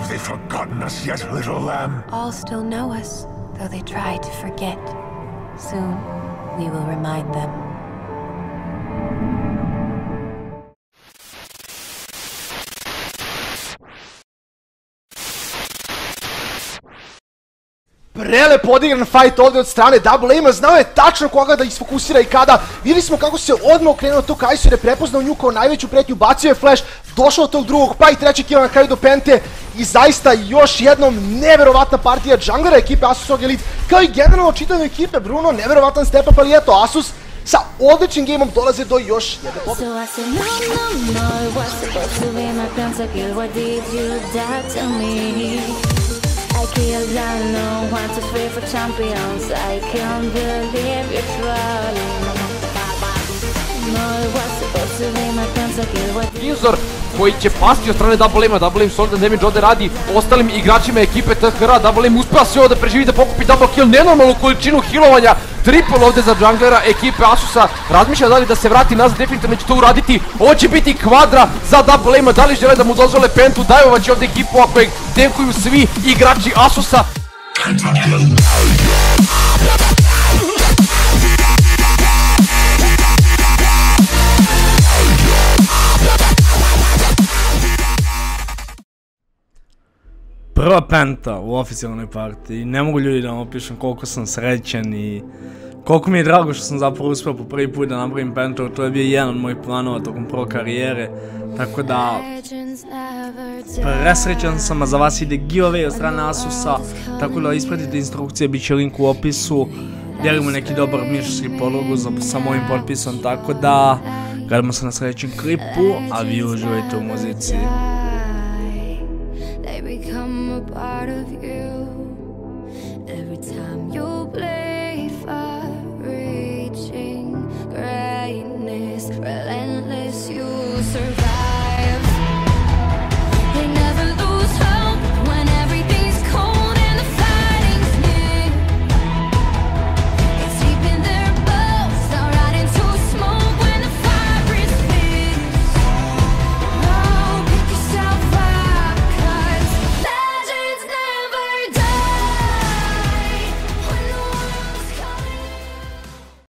Have they forgotten us yet, little lamb? All still know us, though they try to forget. Soon, we will remind them. Prelepo odigran fight ovdje od strane Double Aima, znao je tačno koga da isfokusira i kada. Vidjeli smo kako se odmah okrenuo to Kai'Sa jer je prepoznao nju kao najveću pretnju, bacio je flash, došao od tog drugog pa i treći kill na kraju do Pente i zaista još jednom neverovatna partija junglera ekipe Asus ROG Elite kao i generalno čitave ekipe Bruno, neverovatan step up, ali eto Asus sa odličnim gameom dolaze do još jedne pobjede. I killed alone, want to free for champions. I can't believe you're trolling. No, it was supposed to be my plans. I killed what Izor koji će pasti od strane Double Aima. Double Aim solid damage ovdje radi ostalim igračima ekipe THR. Double Aim uspeva sve ovdje preživi da pokupi double kill, nenormalnu količinu healovanja. Triple ovdje za junglera ekipe Asusa. Razmišlja da li da se vrati nazad, definitivno će to uraditi. Ovo će biti kvadra za Double Aima. Da li žele da mu dozvole Pentu? Dajovat će ovdje ekipu ako je tankuju svi igrači Asusa. Prva penta u oficijalnoj partiji, ne mogu ljudi da vam opišem koliko sam srećan i koliko mi je drago što sam zapravo uspio po prvi put da napravim pentu, to je bio jedan od mojih planova tokom pro karijere, tako da presrećan sam, a za vas ide giveaway od strane Asusa, tako da ispratite instrukcije, bit će link u opisu, dijelimo neki dobar mišljenski podlogu sa mojim potpisom, tako da gledamo se na sljedećem klipu, a vi uživajte u muzici. become a part of you. Every time you play far reaching greatness, relentless, you survive.